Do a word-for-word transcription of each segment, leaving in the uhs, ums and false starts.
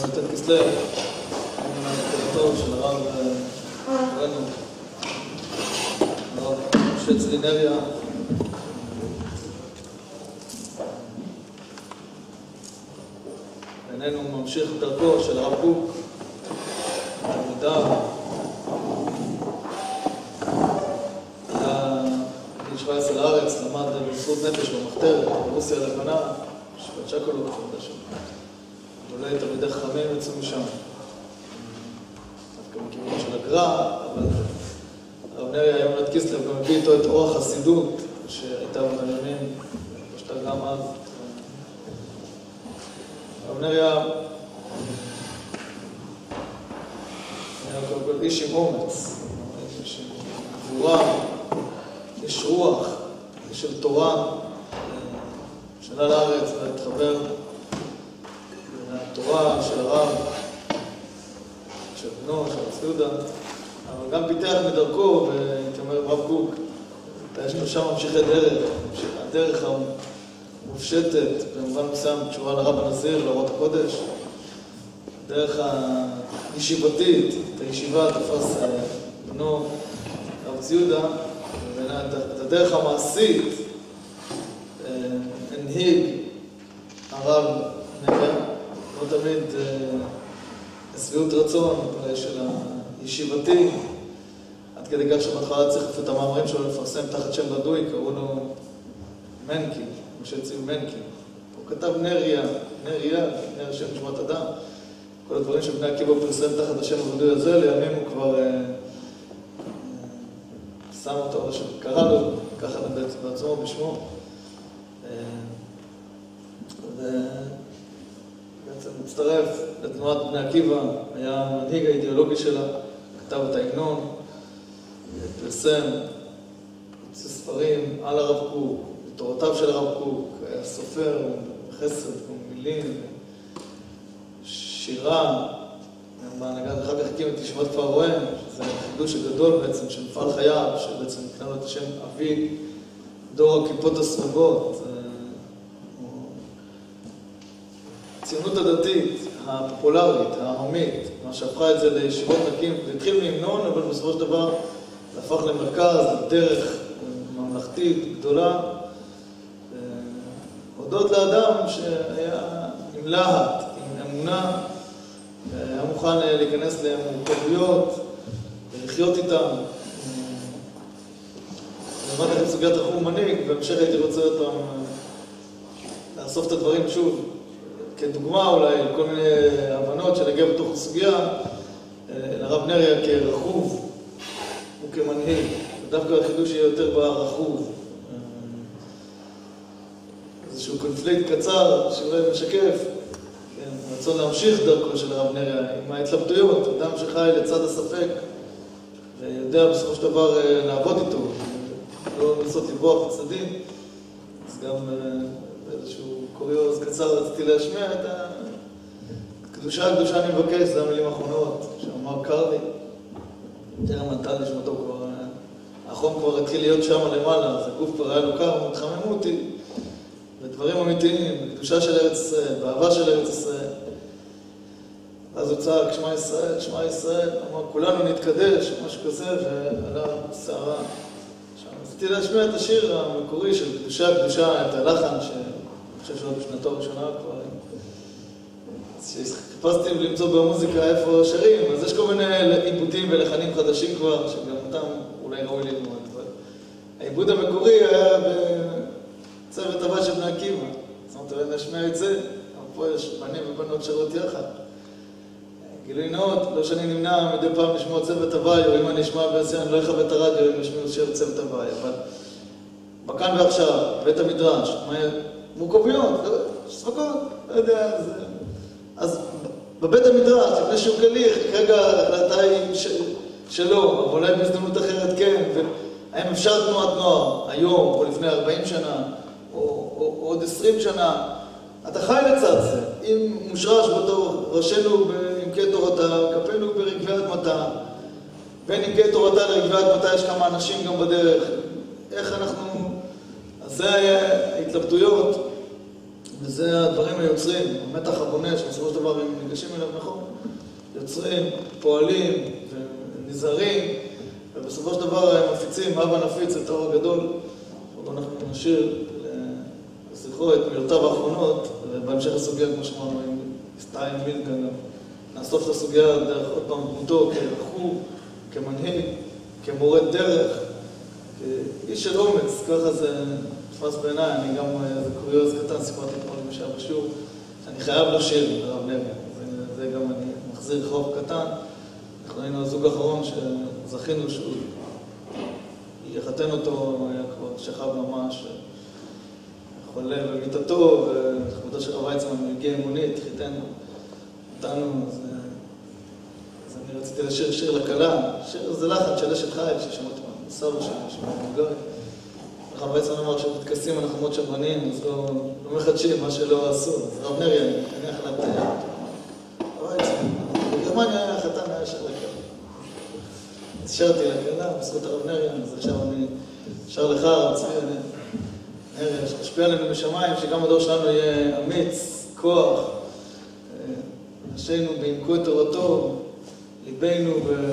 י"ט כסלו, תורתו של הרב רנו, הרב משה צבי נריה. איננו ממשיך דרכו של הרב קוק, תלמידיו. היה בגיל שבע עשרה לארץ, למד במסירות נפש במחתרת ברוסיה הלבנה, שבת שקולוב, עולי תלמידי חכמים יצאו משם. דווקא מכיוון של הגר"א, אבל הרב נריה היום י"ט כסלו גם הביא איתו את אור החסידות שהייתה בימים, פשטה גם אז. הרב נריה היה קודם כל איש עם אומץ, איש עם גבורה, איש רוח, איש של תורה, שעלה לארץ והתחבר לתורה של הרב, של בנו, של הרב יהודה, אבל גם פיתח מדרכו, והייתי אומר רב קוק, יש לו שם ממשיכי דרך, הדרך המופשטת, במובן מסוים קשורה לרב הנזיר, לאורות הקודש, הדרך הישיבתית, את הישיבה תפס בנו, הרב יהודה, את הדרך המעשית הנהיג הרב נריה, לא תמיד שביעות רצון של הישיבתי, עד כדי כך שבהתחלה צריך את המאמרים שלו לפרסם תחת שם בדוי, קראו לו מנקי, משה צבי מנקי. הוא כתב נריה, נריה, נריה שם נשמת אדם. כל הדברים שבני עקיבא פרסם תחת השם הבדוי הזה, לימים הוא כבר אה, אה, שם אותו, שקרא לו, ככה בעצמו בשמו. אה, ובעצם מצטרף לתנועת בני עקיבא, היה המנהיג האידיאולוגי שלה, כתב את ההמנון, פרסם, הוציא ספרים על הרב קוק, תורותיו של הרב קוק, היה סופר, חסד, מילים, שירה, בהנהגת אחר כך הקים את ישיבת כפר רועה, שזה חידוש הגדול בעצם של מפעל חייו, שבעצם נקרא לו את השם אבי דור הכיפות הסרוגות. הציונות הדתית, הפופולרית, העממית, מה שהפכה את זה לישיבות נקים, זה התחיל מהמנון, אבל בסופו של דבר זה הפך למרכז, לדרך ממלכתית גדולה, הודות לאדם שהיה עם להט, עם אמונה, היה מוכן להיכנס למורכבויות ולחיות איתם. למדתי את סוגיית החום מנהיג, בהמשך הייתי רוצה אותם לאסוף את הדברים שוב, כדוגמה אולי, כל מיני הבנות שנגיע בתוך הסוגיה, לרב נריה כרחוב וכמנהיג, דווקא החידוש יהיה יותר ברחוב. איזשהו קונפליקט קצר שאולי משקף, רצון להמשיך דרכו של הרב נריה עם ההתלבטויות, אדם שחי לצד הספק ויודע בסופו של דבר לעבוד איתו, לא לנסות לברוח בצדדים. אז גם באיזשהו קוריוז קצר רציתי להשמיע את הקדושה הקדושה אני מבקש, זה המילים האחרונות שאמר קרלי, טרם נתן לשמתו כבר, האחרון כבר התחיל להיות שם למעלה, אז הגוף כבר היה לו קר, מתחממו אותי בדברים אמיתיים, בקדושה של ארץ ישראל, באהבה של ארץ ישראל. אז הוא צעק, שמע ישראל, שמע ישראל, אמר, כולנו נתקדש, משהו כזה, ועלה שערה. רציתי להשמיע את השיר המקורי של קדושה, קדושה, את הלחן, שאני חושב שלא בשנתו הראשונה כבר. חיפשתי למצוא במוזיקה איפה שרים, אז יש כל מיני עיבודים ולחנים חדשים כבר, שגם אותם אולי ראוי ללמוד. העיבוד המקורי היה בצוות הבא של בני עקיבא. זאת אומרת, נשמיע את זה, אבל פה יש בנים ובנות שרות יחד. גילוי נאות, לא שאני נמנע מדי פעם לשמוע צוות הוואי, או אם אני אשמע בעשייה, אני לא אכבד את הרדיו אם ישמיעו שיר צוות הוואי, אבל בכאן ועכשיו, בית המדרש, מורכבויות, ספקות, לא יודע, זה... אז בבית המדרש, לפני שהוא כליך, כרגע ההחלטה היא שלא, אבל אולי בהזדמנות אחרת כן, והאם אפשר תנועת נוער, היום, או לפני ארבעים שנה, או, או, או עוד עשרים שנה, אתה חי לצד זה, אם מושרש בתור ראשנו בעמקי תורתה, כפינו ברגבי אדמתה, בין עמקי תורתה לרגבי אדמתה יש כמה אנשים גם בדרך, איך אנחנו... אז זה היה ההתלבטויות וזה הדברים היוצרים, המתח הבונה, שבסופו של דבר הם ניגשים אליו נכון, יוצרים, פועלים ונזהרים, ובסופו של דבר הם מפיצים, אבא נפיץ את האור הגדול, אנחנו נשאיר לזכרו את מילותיו האחרונות, ובהמשך הסוגיה, כמו שאמרנו, עם סטיין מילגה גם, נאסוף את הסוגיה דרך עוד פעם דמותו כרחוב, כמנהיג, כמורה דרך, כאיש של אומץ, ככה זה תפס בעיניי, אני גם, זה קוריוז קטן, סיפרתי אתמול למי שהיה בשיעור, שאני חייב לשיר לרב נרי, זה, זה גם אני מחזיר חוב קטן, אנחנו היינו הזוג האחרון שזכינו שהוא יחתן אותו, היה כבר שכב ממש חולה במיטתו, ולכבודו של הרב ויצמן הגיע עם מונית, חיתן אותנו, אז, אז אני רציתי לשיר שיר לכלה, שיר זה לחן של אשת חיל ששמעתי מהסבא שלי, שמעתי מגוי. הרב ויצמן אמר שבטקסים אנחנו מאוד שמרנים, אז לא, לא מחדשים מה שלא עשו, אז הרב נרי, אני אניח לה בתאר. הרב ויצמן, בגרמניה היה חתן, היה שר לכלה. אז שרתי לכלה, בזכות הרב נרי, אז עכשיו אני שר לך, הרב צבי, נרי, שתשפיע עלינו בשמיים, שגם הדור שלנו יהיה אמיץ, כוח, נשינו בעמקו את תורתו, ליבנו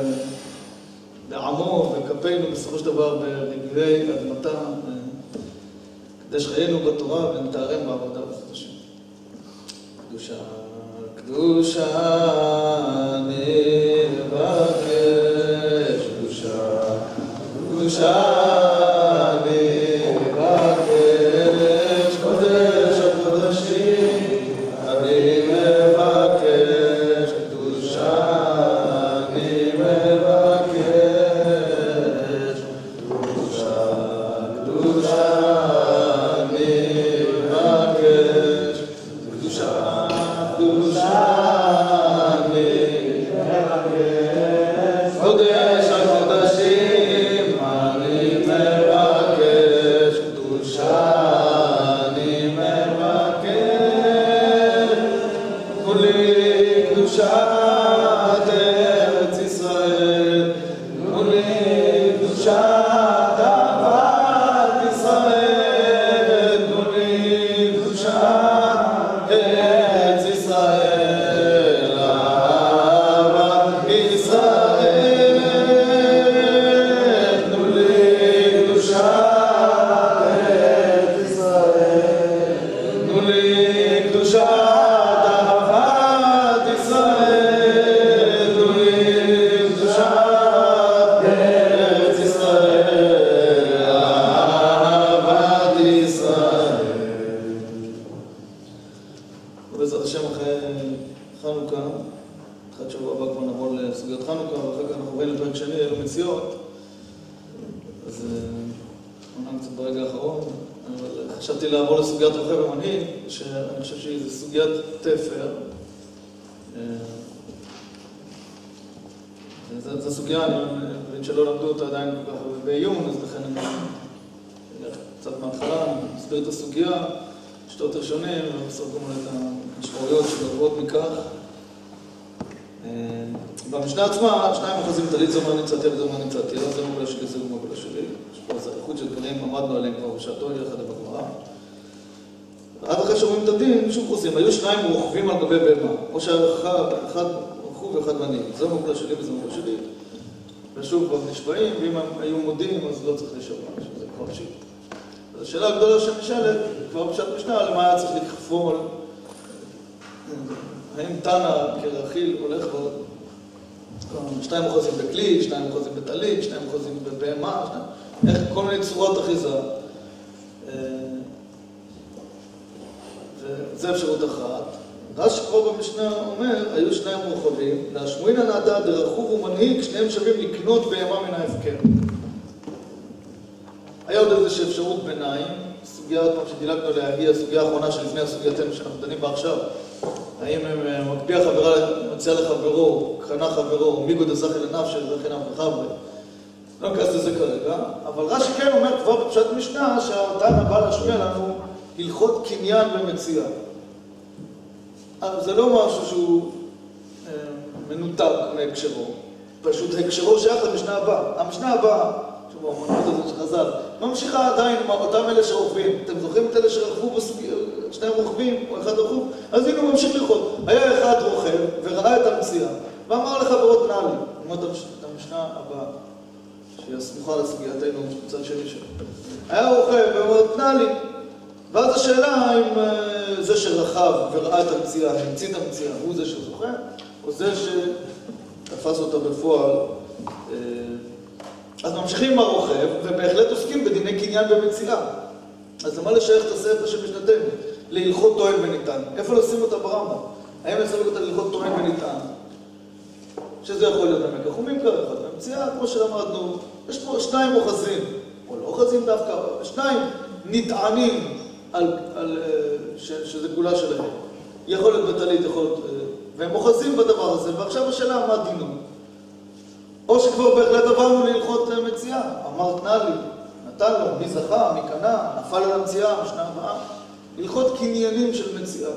בעמו וכפינו בסופו של דבר ברגבי אדמתה, כדי שחיינו בתורה ונתארם בעבודה בעזרת השם. קדושה, קדושה נבקש, קדושה, קדושה נבקש, קודש הקודשים, אני מבקש, קדושה אני מבקש, קדושה, קדושה אני מבקש, קדושה, קדושה אני מבקש, קודש הקודשים אני מבקש, קדושה אני מבקש, כולי קדושת ארץ ישראל, כולי קדושת אהבת ישראל, כולי קדושת ארץ ישראל, אהבת ישראל, כולי קדושת ארץ ישראל, כולי קדושת אהבת ישראל, כולי קדושת ארץ ישראל, אהבת ישראל. ובעזרת השם אחרי חנוכה, אחת שבוע הבא כבר נעבור לסוגיות חנוכה, ואחר כך אנחנו רואים לפרק שני, אלו מציאות. אז אמרנו קצת ברגע האחרון, אבל חשבתי לעבור לסוגיית רוכב ומנהיג, שאני חושב שהיא סוגיית תפר. זו סוגיה, אני מבין שלא למדו אותה עדיין כל כך בעיון, אז לכן אני אלך קצת מההתחלה, אני אסביר את הסוגיה, שתות ראשונים, ובסוף גם את המשמעויות שנובעות מכך. במשנה עצמה, שניים אחוזים טלית זו מה ניצתי וזו מה ניצתי, לא זה מגולה שלי, זה מגולה שלי. יש פה איזה איכות של דברים, עמדנו עליהם כבר בשעתו, יחד בגמרא. עד אחרי שאומרים את הדין, שוב עושים, היו שניים רוכבים על גבי בהמה, או שאחד רכוב ואחד מנהיג, זו מגולה שלי וזה מגולה שלי. ושוב כבר נשבעים, ואם הם היו מודים, אז לא צריך לשאול, שזה כבר שיט. אז השאלה הגדולה שנשאלת, כבר בשעת משנה, למה היה צריך לכפול? האם תנא כרכיל הולך ועוד? שניים אחוזים בכלי, שניים אחוזים בטלית, שניים אחוזים בבהמה, איך כל מיני צורות אחיזה. וזה אפשרות אחת. רש"י כבר במשנה אומר, היו שניים רוכבים, להשמועינן נעדה דרכוב ומנהיג, שניהם שווים לקנות בהמה מן ההפקר. היה עוד איזושהי אפשרות ביניים, סוגיה עוד פעם שדילגנו עליה, היא הסוגיה האחרונה שלפני הסוגייתנו שאנחנו דנים בה עכשיו. האם מקביע חברה, מציע לחברו, קנה חברו, מיגו דזכי לנפשי, זכי נפשי חברי. לא נכנס לזה כרגע, אבל רש"י כן אומר כבר בפשט משנה שהתנא בא להשמיע לנו הלכות קניין ומציאה. זה לא משהו שהוא מנותק מהקשרו, פשוט הקשרו שייך למשנה הבאה. המשנה הבאה שבו המנהיגות הזאת שחז"ל, ממשיכה עדיין עם אותם אלה שרוכבים. אתם זוכרים את אלה שרכבו בסוגיה, שניהם רוכבים, או אחד רוכב? אז הנה הוא ממשיך לרחוב. היה אחד רוכב וראה את המציאה, ואמר לחברות נעלי, אומר את המשנה הבאה, שהיא הסמוכה לסוגייתנו בצד שני שלו. היה רוכב ואומר, נעלי. ואז השאלה האם זה שרכב וראה את המציאה, המציא את המציאה, הוא זה שזוכה, או זה שתפס אותה בפועל. אז ממשיכים עם הרוכב, ובהחלט עוסקים בדיני קניין במציאה. אז למה לשייך את הספר שמשנתנו? להלכות טוען וניתן. איפה לשים אותה ברמב"ם? האם לשים אותה להלכות טוען וניתן? שזה יכול להיות במקח וממכר אחד. במציאה, כמו שלמדנו, יש פה שניים אוחזים, או לא אוחזים דווקא, שניים נטענים על, על, ש, שזה כולה שלהם. יכול להיות בטלית, יכול להיות... והם אוחזים בדבר הזה, ועכשיו השאלה מה דינו. או שכבר בהחלט עברנו להלכות מציאה. אמרת נעלי, נתן לו, מי זכה, מי קנה, נפל על המציאה, משנה הבאה. הלכות קניינים של מציאה.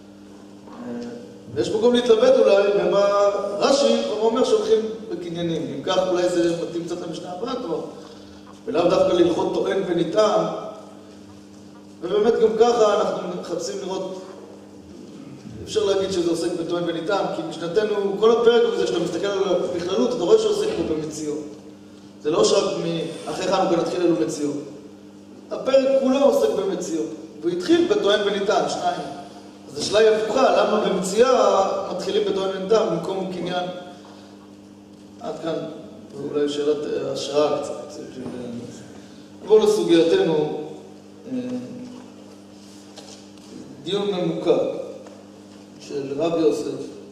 ויש פה גם להתלבט אולי, ומה רש"י כבר אומר שהולכים בקניינים. אם כך אולי זה מתאים קצת למשנה הבאה כבר. ולאו דווקא להלכות טוען וניתן. ובאמת גם ככה אנחנו מחפשים לראות, אפשר להגיד שזה עוסק בטוען וניתן, כי משנתנו, כל הפרק הזה שאתה מסתכל על בכללות, אתה רואה שעוסק פה במציאות. זה לא שרק מאחרי חנוכה נתחיל אלו מציאות. הפרק כולו עוסק במציאות, והוא התחיל בטוען וניתן, שניים. אז השאלה היא הפוכה, למה במציאה מתחילים בטוען וניתן במקום קניין? עד כאן, ואולי שאלת השראה קצת. נעבור לסוגייתנו, דיון ממוקד של רב יוסף,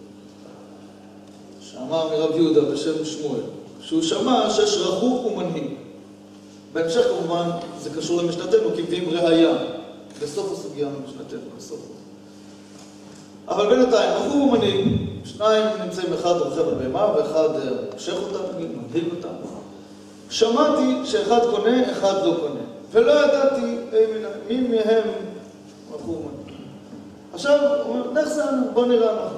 שאמר מרב יהודה בשם שמואל, שהוא שמע שיש רכוב ומנהיג. בהמשך כמובן זה קשור למשנתנו, כי מביאים ראייה בסוף הסוגיה משנתנו, בסוף. אבל בינתיים, רכוב ומנהיג, שניים נמצאים, אחד רוכב על בהמה ואחד מושך אותם, מנהיג אותם. שמעתי שאחד קונה, אחד לא קונה, ולא ידעתי מי מהם רכוב ומנהיג. עכשיו, הוא אומר, נחזנו, בוא נראה מה.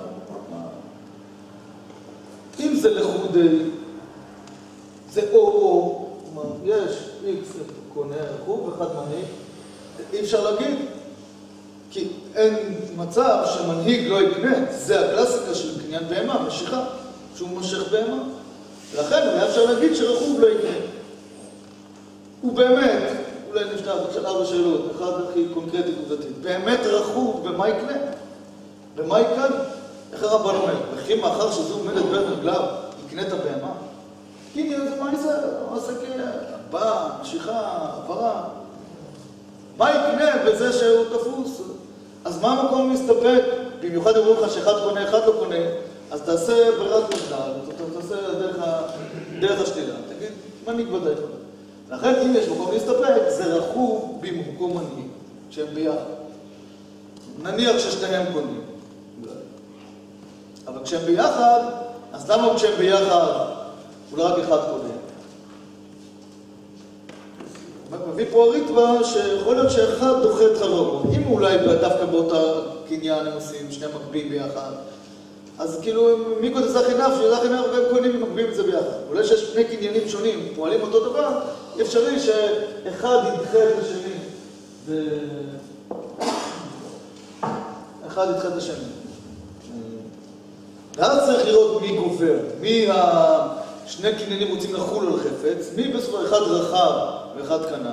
אם זה לחודי, זה או-או, כלומר, יש איקס קונה רכוב ואחד מנהיג, אי אפשר להגיד, כי אין מצב שמנהיג לא יקנה, זה הקלאסיקה של קניין בהמה, משיכה, שהוא מושך בהמה. ולכן היה אפשר להגיד שרכוב לא יקנה. הוא באמת, אולי נפתח של ארבע שאלות, אחד הכי קונקרטי עובדתית. באמת רכוב, במה יקנה? במה יקנה? איך הרמב"ן אומר? וכי מאחר שזו עומדת בין רגליו, יקנה את הבהמה? קניין זה מה זה? עושה הבא, משיכה, עברה. מה יקנה בזה שהוא תפוס? אז מה המקום להסתפק? במיוחד אומרים לך שאחד קונה, אחד לא קונה, אז תעשה ברירת מחדל, תעשה דרך, דרך השתילה. תגיד, מנהיג ודאי חדש. לכן אם יש מקום להסתפק, זה רכוב במקום מנהיג, שהם ביחד. נניח ששתיהם קונים. אבל כשהם ביחד, אז למה כשהם ביחד, אולי רק אחד קונה? מביא פה הריטב"א שיכול להיות שאחד דוחה את חברו. אם אולי דווקא באותה קניין הם עושים, שני מקביעים ביחד, אז כאילו, מי קודש זכי נפשי, זכי נפשי, והם קונים ומקביעים את זה ביחד. אולי שיש שני קניינים שונים, פועלים אותו דבר, אפשרי שאחד ידחה את השני, ואחד ידחה את השני. ואז צריך לראות מי גובר, מי השני קניינים רוצים לחול על חפץ, מי בסופו אחד רחב ואחד קנה.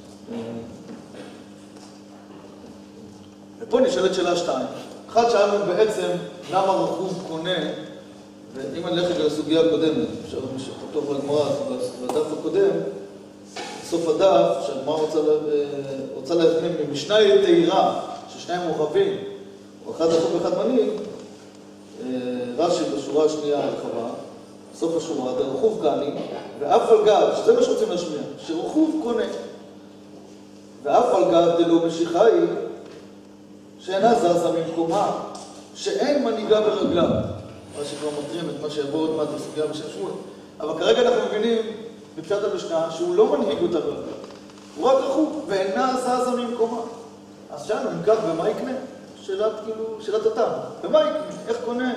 ופה נשאלת שאלה שתיים. אחד שאלנו בעצם למה רכוב קונה, ואם אני אלך לסוגיה הקודמת, אפשר פתוח לגמרא, בדף הקודם, בסוף הדף, שהגמרא רוצה, רוצה להפנים ממשנה תאירה, ששניים רוכבים, או אחד רכוב ואחד מנהיג, רש"י בשורה השנייה הרחבה, סוף השורה, דרכוב קני, ואף על גב, שזה מה שרוצים להשמיע, שרכוב קונה, ואף על גב דלא משיכה היא, שאינה זזה ממקומה, שאין מנהיגה ברגליו. מה שכבר מטרים את מה שיבוא עוד מעט בסוגיה בשם שמואל. אבל כרגע אנחנו מבינים בפשט המשנה שהוא לא מנהיג אותה ברגליו. הוא רק רכוב, ואינה זזה ממקומה. אז שאלנו, אם כך, במה יקנה? שאלת, כאילו, שאלת התם. במה יקנה? איך קונה?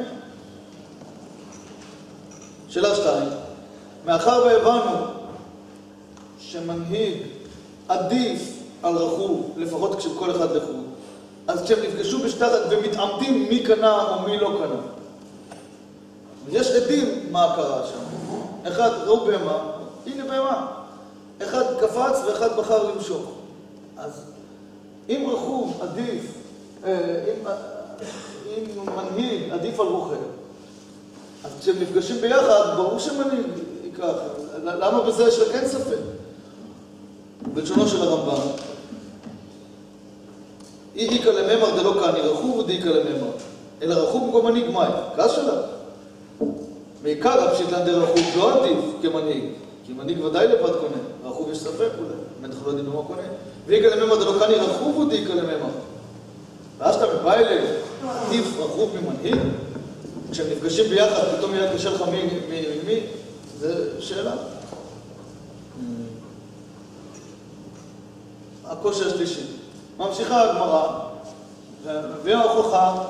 שאלה שתיים. מאחר והבנו שמנהיג עדיף על רכוב, לפחות כשכל אחד לחוד, אז כשהם נפגשו בשטחת ומתעמדים מי קנה או מי לא קנה. יש עדים מה קרה שם. אחד ראו בהמה, הנה בהמה. אחד קפץ ואחד בחר למשוך. אז אם רכוב עדיף, אם, אם מנהיג עדיף על רוכב, אז כשהם נפגשים ביחד, ברור שמנהיג ייקח. למה בזה יש רק אין ספק? בלשונו של הרמב"ם, אי איקא לממר דלא קני רכוב ודאיקא לממר. אלא רכוב במקום מנהיג מאי. כעס שלה. מעיקר הפשיטלן דרכוב לא עדיף כמנהיג. כי מנהיג ודאי לבד קונה. רכוב יש ספק אולי. בטח לא יודעים במה קונה. ואיקא לממר דלא קני רכוב ודאיקא לממר. ואז שאתה מבא אליהם, עדיף רכוב ממנהיג, כשהם נפגשים ביחד, פתאום יהיה קשה לך מי מי, זה שאלה. הקושי השלישי. ממשיכה הגמרא, ומביאה ההוכחה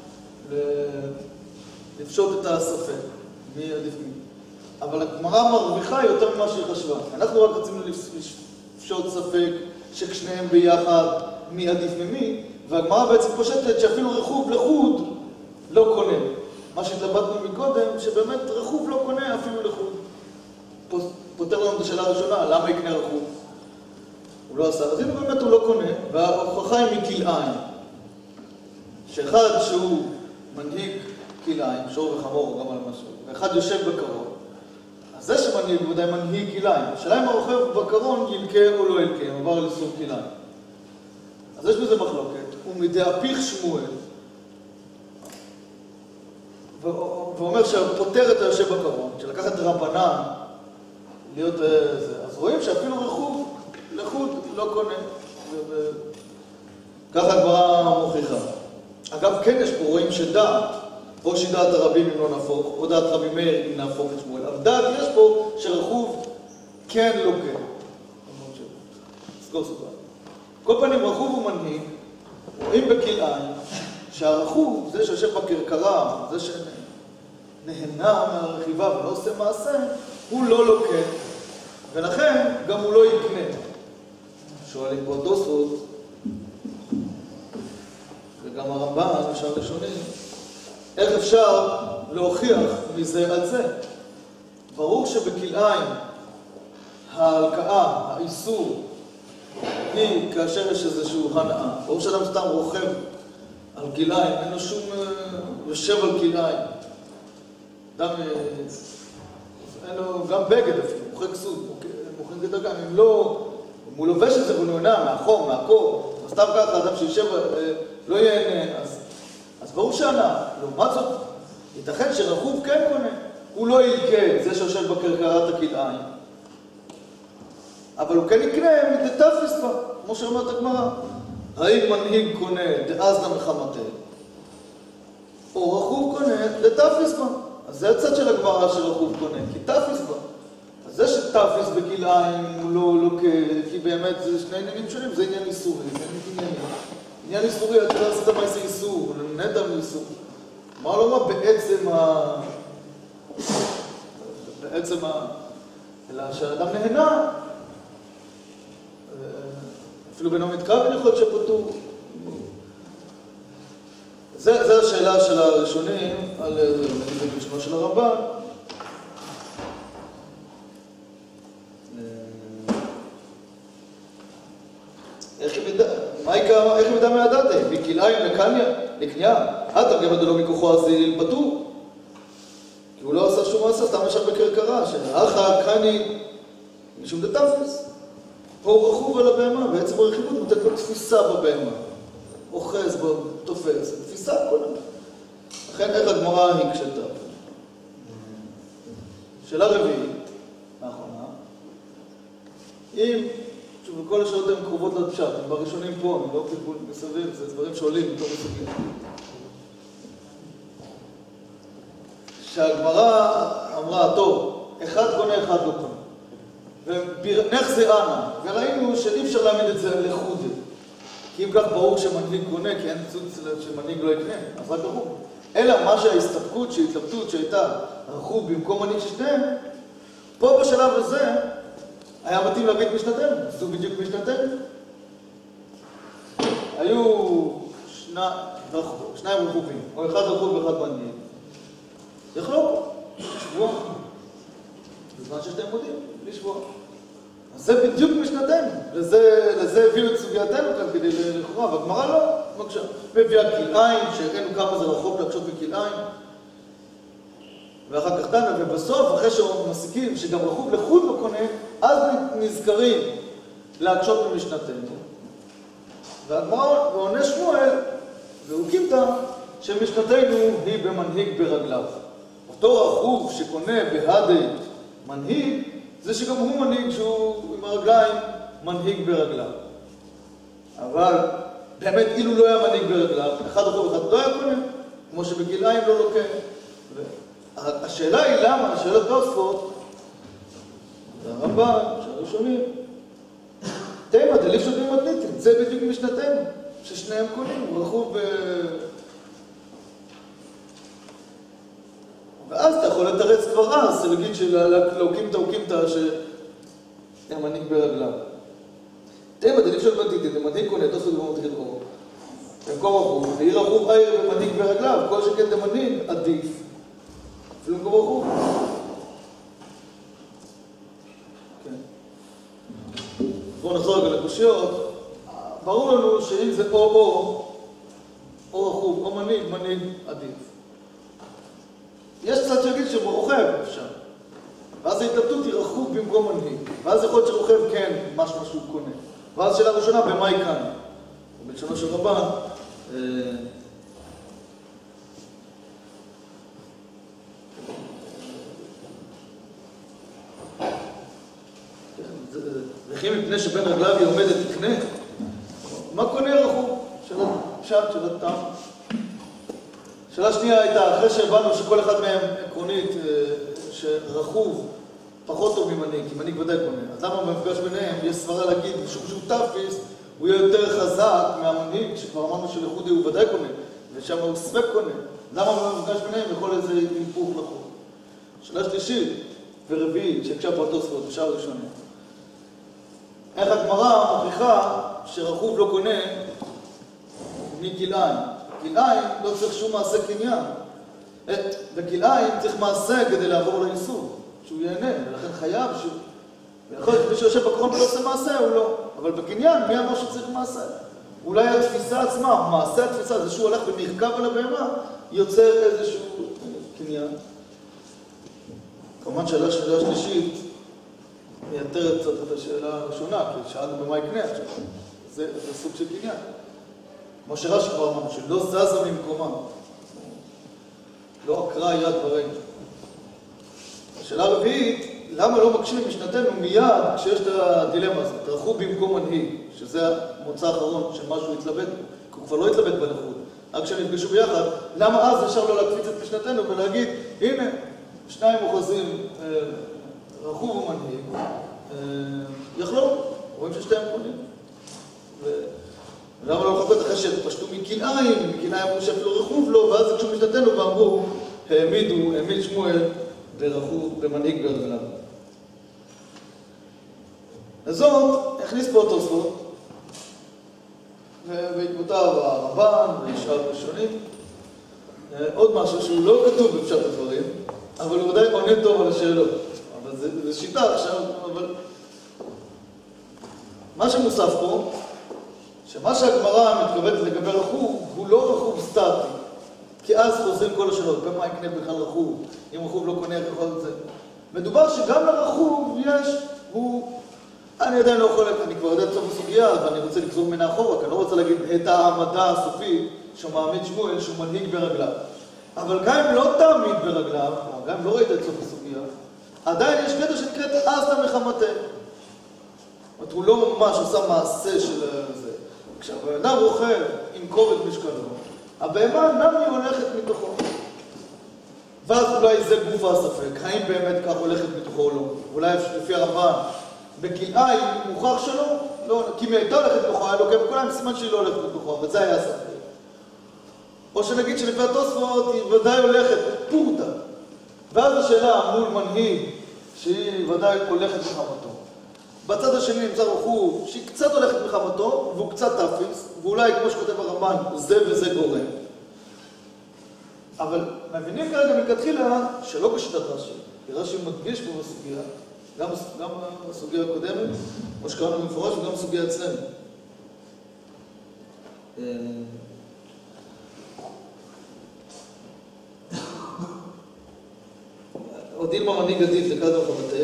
לפשוט את הספק, מי עדיף מי. אבל הגמרא מרוויחה יותר ממה שהיא חשבה. אנחנו רק רצינו לפשוט ספק שכשניהם ביחד מי עדיף ממי, והגמרא בעצם פושטת שאפילו רכוב לחוד לא קונה. מה שהתלבטנו מקודם, שבאמת רכוב לא קונה אפילו לחוד. פותר לנו את השאלה הראשונה, למה יקנה רכוב? הוא לא עשה, אז הנה באמת הוא לא קונה, וההוכחה היא מכלאיים. שאחד שהוא מנהיג כלאיים, שור וחמור גם על משהו, ואחד יושב בקרון, אז זה שמנהיג הוא ודאי מנהיג כלאיים. השאלה אם הרוכב בקרון ילקה או לא ילקה, הוא עבר לסור כלאיים. אז יש בזה מחלוקת, ומדאפיך שמואל, ואומר שפותר את היושב בקרון, שלקח את רבנן להיות זה, אז רואים שאפילו רכוב לחוד לא קונה. ככה הגמרא מוכיחה. אגב, כן יש פה, רואים שדעת, או שדעת הרבים אם לא נהפוך, או דעת רבי מאיר אם נהפוך את שמואל. אבל דעת יש פה שרכוב כן לא כן. סגור סוגר. כל פנים רכוב הוא מנהיג, רואים בכלאיים, שהרכוב, זה שיושב בקרקרה, זה שנהנה מהרכיבה ולא עושה מעשה, הוא לא לוקה, ולכן גם הוא לא יקנה. שואלים פה דוסות, וגם הרמב"ם, בשער ראשוני, איך אפשר להוכיח מזה על זה? ברור שבכלאיים ההלקאה, האיסור, היא כאשר יש איזשהו הנאה. ברור שאדם סתם רוכב על כלאיים, אין לו שום יושב על כלאיים. אדם, אין לו גם בגד אפילו, מוכר כסות, מוכר גדגן, אם לא... אם הוא לובש את זה והוא נהנה מהחום, מהקור, אז סתם ככה, אדם שישב לא ייהנה, אז, אז ברור שענה. לעומת זאת, ייתכן שרכוב כן קונה, הוא לא ילקה, זה שיושב בקרקרת הכלאיים. אבל הוא כן יקנה מדתפס בה, כמו שאומרת הגמרא. האם מנהיג קונה דאזנה מחמתה, או רכוב קונה דתפס בה. אז זה הצד של הגמרא שרכוב קונה, כי תפס בה. אז זה שתפס בכלאיים הוא לא לוקה, כי באמת זה שני עניינים שונים, זה עניין איסורי, זה עניין עניין. עניין איסורי, אתה לא עשית מה זה איסור, נדע מאיסור. מה לא מה בעצם ה... בעצם ה... אלא שהאדם נהנה. אפילו בנו מתכוון יכול להיות שפתור. זה, זה השאלה של הראשונים, על בלשונו של הרמב"ם. איך היא מידע מהדתה? מכלאיים לקנייה. התרגם דלא מכוחו הזיל פטור. כי הוא לא עשה שום מעשה, סתם ישב בקרקרה, שאחר קני משום דתפס. פה הוא רכוב על הבהמה, בעצם הרכיבות נותן לו תפיסה בבהמה. אוחז בו, תופס, תפיסה כולה. לכן איך הגמרא היא קשתה. שאלה רביעית, האחרונה, אם, שוב, כל השאלות הן קרובות לפשט, הם בראשונים פה, הם לא פלפול מסביב, זה דברים שעולים מתוך הסוגיה. שהגמרא אמרה, טוב, אחד קונה, אחד לא קונה. ונך זה אנה, וראינו שאי אפשר להעמיד את זה לחוד. כי אם כך ברור שמנהיג קונה, כי אין צוץ שמנהיג לא יקנה, אז רק רכוב. אלא מה שההסתפקות, שההתלבטות שהייתה רכוב במקום מנהיג ששניהם, פה בשלב הזה, היה מתאים להביא את משנתנו, זו בדיוק משנתנו. היו שני, שניים רכובים, או אחד רכוב ואחד מנהיג. יחלוקו, שבוע. בזמן ששתיהם מודים, בלי שבוע. אז זה בדיוק משנתנו, לזה, לזה הביאו את סוגייתנו כאן כדי לכאורה, והגמרא לא, בבקשה. מביאה כלאיים, שהראינו כמה זה רחוק להקשות מכלאיים. ואחר כך תנא, ובסוף, אחרי שמסיקים שגם רחוב לחוד לא קונה, אז נזכרים להקשות ממשנתנו. והגמרא ועונה שמואל, והוא קימתא, שמשנתנו היא במנהיג ברגליו. אותו רחוב שקונה בהדי מנהיג, זה שגם הוא מנהיג שהוא עם הרגליים מנהיג ברגליו. אבל באמת אילו לא היה מנהיג ברגליו, אחד רחוב אחד לא היה קונה, כמו שבכלאיים לא לוקח. השאלה היא למה, השאלות תוספות, והרמב"ן, שהראשונים, תימא דליפשא במתניתין, זה בדיוק משנתנו, ששניהם קונים, הוא רכוב ב... ואז אתה יכול לתרץ כבר אז, להגיד שלהוקים תהוקים תה שהם מנהיג ברגליו. תימא דליפשא במתניתין, המנהיג קונה, תוספות במתניתין רוב. במקום רכוב, ועיר רכוב העיר ומנהיג ברגליו, כל שכן דמנהיג עדיף. אפילו במקום רכוב. בואו נחזור רגע לקושיות. ברור לנו שאם זה או או, או רכוב, או מנהיג, מנהיג עדיף. יש קצת שיגיד שרוכב אפשר. ואז ההתלבטות היא רכוב במקום מנהיג. ואז יכול להיות שרוכב כן, משהו שהוא קונה. ואז שאלה ראשונה, במה היא כאן? ובלשונו של רבן, וכי מפני שבין רגליו היא עומדת תקנה? מה קונה רכוב? שאלה פשט, שאלה תם. שאלה שנייה הייתה, אחרי שהבנו שכל אחד מהם עקרונית שרכוב פחות טוב ממנהיג, כי מנהיג ודאי קונה. אז למה במפגש ביניהם יש סברה להגיד, משום שהוא תפיס, הוא יהיה יותר חזק מהמנהיג, שכבר אמרנו שלחודי הוא ודאי קונה, ושם הוא ספק קונה. למה במפגש ביניהם יכול איזה היפוך לחוב? שאלה שלישית ורביעית, שהקשה פרטוספות, בשעה ראשונה. איך הגמרא מוכיחה שרכוב לא קונה מכלאיים. כלאיים לא צריך שום מעשה קניין. בכלאיים צריך מעשה כדי לעבור לאיסור, שהוא ייהנה, ולכן חייב שהוא... ויכול להיות מי שיושב בקרון ולא עושה מעשה, הוא לא. אבל בקניין, מי אמר שצריך מעשה? אולי התפיסה עצמה, מעשה התפיסה, זה שהוא הולך ונרכב על הבהמה, יוצר איזשהו קניין. כמובן שאלה שאלה שלישית, מייתרת קצת את השאלה הראשונה, כי שאלנו במה יקנה עכשיו. זה, זה סוג של קניין. כמו שרש"י כבר אמרנו, שלא זזה ממקומה. לא עקרה יד ברגל. השאלה הרביעית, למה לא מקשים משנתנו מיד כשיש את הדילמה הזאת? רכוב במקום מנהיג, שזה המוצא האחרון של משהו התלבט, כי הוא כבר לא התלבט בלכות. רק כשהם נפגשו ביחד, למה אז אפשר לא להקפיץ את משנתנו ולהגיד, הנה, שניים אוחזים רכוב ומנהיג, יחלוק, רואים ששתיהם קונים. ולמה לא לחכות אחרי שפשטו מכלאיים, מכלאיים אמרו שאפילו רכוב לו, ואז כשהוא משנתנו ואמרו, העמידו, העמיד שמואל ברכוב, במנהיג ברגליו. אז זאת, הכניס פה תוספות, ובעקבותיו הרמב"ן ושאר ראשונים. עוד משהו שהוא לא כתוב בפשט הדברים, אבל הוא ודאי עונה טוב על השאלות. אבל זה, זה שיטה עכשיו, אבל... מה שמוסף פה, שמה שהגמרא מתכוונת לגבי רכוב, הוא לא רכוב סטטי. כי אז חוזרים כל השאלות, במה יקנה בכלל רכוב, אם רכוב לא קונה, איך יכול את זה. מדובר שגם לרכוב יש, הוא... אני עדיין לא יכול, אני כבר יודע את סוף הסוגיה, ואני רוצה לגזור ממנה אחורה, כי אני לא רוצה להגיד את העמדה הסופית שהוא מעמיד שמואל, שהוא מנהיג ברגליו. אבל גם אם לא תעמיד ברגליו, או גם אם לא ראית את סוף הסוגיה, עדיין יש קטע שנקראת עשת מחמתה. זאת אומרת, הוא לא ממש עושה מעשה של זה. כשהבן רוכב עם כובד משקלו, הבהמה נמי הולכת מתוכו. ואז אולי זה גוף הספק, האם באמת כך הולכת מתוכו או לא. אולי לפי הרמב"ן, בכלאיים מוכח שלא, לא, כי אם היא הייתה הולכת מתוכו, היה לוקח בכלאיים, סימן שהיא לא הולכת מתוכו, אבל זה היה הספק. או שנגיד שלפי התוספות היא ודאי הולכת פורטה. ואז השאלה מול מנהיג שהיא ודאי הולכת בחמתו. בצד השני נמצא רכוב שהיא קצת הולכת מחמתו, והוא קצת תפיס, ואולי כמו שכותב הרמב"ן, זה וזה גורם. אבל מבינים כרגע מכתחילה שלא בשיטת רש"י, כי רש"י מדגיש פה בסוגיה, גם, גם בסוגיה הקודמת, כמו שקראנו במפורש, וגם בסוגיה אצלנו. עוד אילמה מנהיג עדיף, זה כזה מחמתה,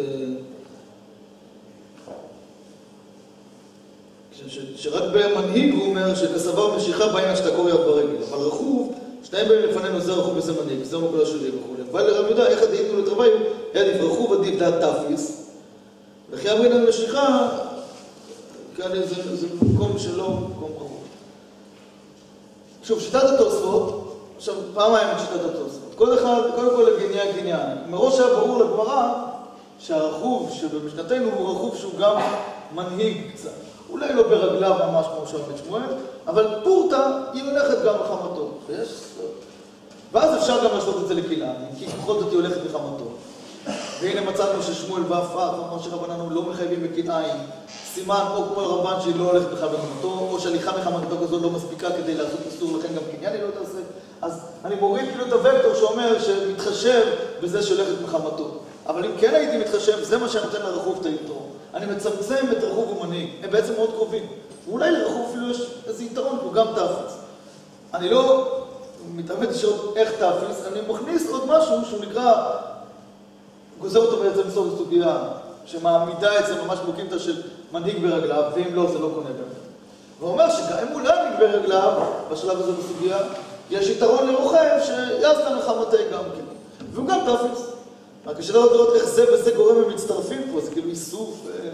שרק במנהיג הוא אומר שכסבר משיכה בעין השתקור יד ברגל, אבל רכוב, שניים בהם לפנינו זה רכוב וזה מנהיג, זה המקור שלי וכו'. אבל לרב יהודה, איך הדהינו לתרוויו, עדיף רכוב עדיף דעת תפיס, וכי אמרין על משיכה, כאן זה, זה מקום שלא, מקום רכוב. שוב, שיטת התוספות, עכשיו פעמיים את שיטת התוספות. כל אחד, קודם כל לגניין גניין. מראש היה ברור לגמרא שהרכוב שבמשנתנו הוא רכוב שהוא גם מנהיג קצת. אולי לא ברגליו ממש כמו שם בית שמואל, אבל פורטה היא הולכת גם לחמתו. ויש... ואז אפשר גם לעשות את זה לכילן, כי בכל זאת היא הולכת לחמתו. והנה מצאנו ששמואל והפך, כמו שרבננו לא מחייבים בכלאיים, סימן או כמו הרמב"ן שהיא לא הולכת בכלל בחמתו, או שהליכה מחמתו כזו לא מספיקה כדי לעשות איסור, לכן גם קניין היא לא תעשה. אז אני מוריד כאילו את הוקטור שאומר שמתחשב בזה שהולכת בחמתו. אבל אם כן הייתי מתחשב, זה מה שנותן לרכוב את היתרון. אני מצמצם את רכוב ומנהיג, הם בעצם מאוד קרובים. ואולי לרכוב אפילו יש איזה יתרון, הוא גם תאפיס. אני לא מתאמץ לשאול איך תאפיס, אני מכניס עוד משהו שהוא נקרא, גוזר אותו בעצם בסוף הסוגיה, שמעמידה אצל ממש בלוקימתא של מנהיג ברגליו, ואם לא, זה לא קונה באמת. ואומר שגם אם הוא לא מנהיג ברגליו, בשלב הזה בסוגיה, יש יתרון לרוכב שיעשת לחמתי גם כן. והוא גם תאפיס. רק כשאתה רוצה לראות איך זה וזה גורם הם מצטרפים פה, זה כאילו איסוף